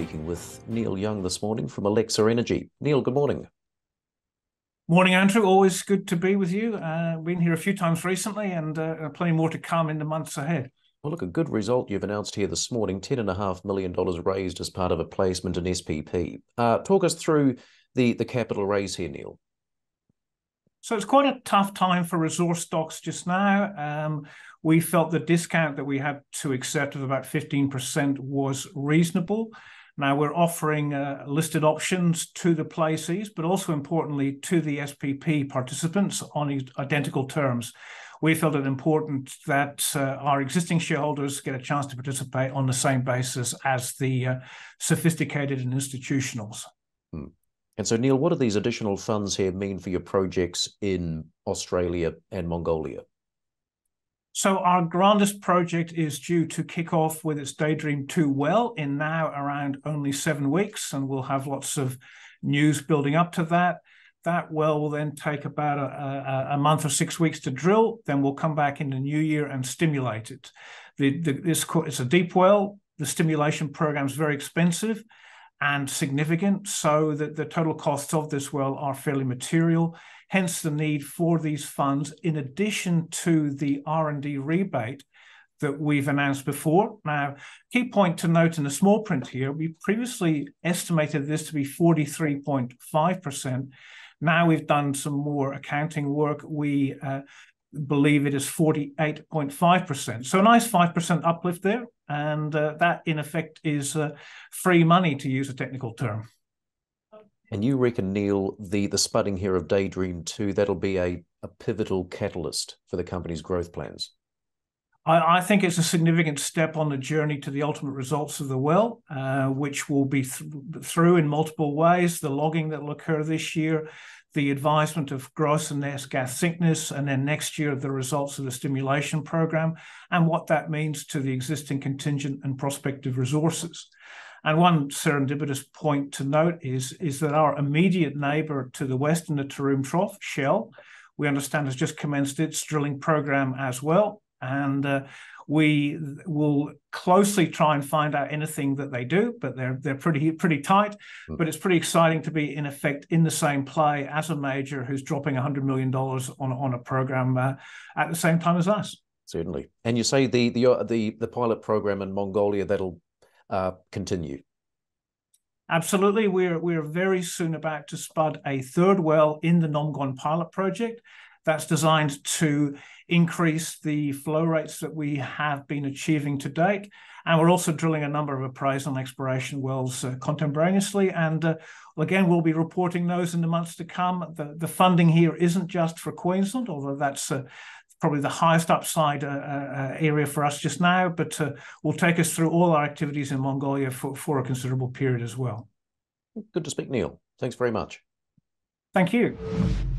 speaking with Neil Young this morning from Elixir Energy. Neil, good morning. Morning, Andrew. Always good to be with you. Been here a few times recently and plenty more to come in the months ahead. Well, look, a good result you've announced here this morning, $10.5 million raised as part of a placement in SPP. Talk us through the capital raise here, Neil. So it's quite a tough time for resource stocks just now. We felt the discount that we had to accept of about 15% was reasonable. Now we're offering listed options to the placees, but also importantly to the SPP participants on identical terms. We felt it important that our existing shareholders get a chance to participate on the same basis as the sophisticated and institutionals. And so, Neil, what do these additional funds here mean for your projects in Australia and Mongolia? So our Grandis project is due to kick off with its Daydream-2 well in now around only 7 weeks, and we'll have lots of news building up to that. That well will then take about a month or 6 weeks to drill. Then we'll come back in the new year and stimulate it. It's a deep well. The stimulation program is very expensive and significant, so that the total costs of this well are fairly material. Hence the need for these funds, in addition to the R&D rebate that we've announced before. Now, key point to note in the small print here, we previously estimated this to be 43.5%. Now we've done some more accounting work. We believe it is 48.5%. So a nice 5% uplift there. And that, in effect, is free money, to use a technical term. And you reckon, Neil, the spudding here of Daydream-2, that'll be a pivotal catalyst for the company's growth plans? I think it's a significant step on the journey to the ultimate results of the well, which will be through in multiple ways. The logging that will occur this year, the advisement of gross and net gas thickness, and then next year the results of the stimulation program and what that means to the existing contingent and prospective resources. And one serendipitous point to note is that our immediate neighbour to the west in the Taroom Trough, Shell, we understand has just commenced its drilling program as well. And we will closely try and find out anything that they do, but they're pretty tight. But it's pretty exciting to be, in effect, in the same play as a major who's dropping $100 million on a program at the same time as us. Certainly. And you say the pilot program in Mongolia, that'll continue? Absolutely. We're very soon about to spud a third well in the Nomgon pilot project. That's designed to increase the flow rates that we have been achieving to date. And we're also drilling a number of appraisal and exploration wells contemporaneously. And again, we'll be reporting those in the months to come. The funding here isn't just for Queensland, although that's probably the highest upside area for us just now, but will take us through all our activities in Mongolia for a considerable period as well. Good to speak, Neil. Thanks very much. Thank you.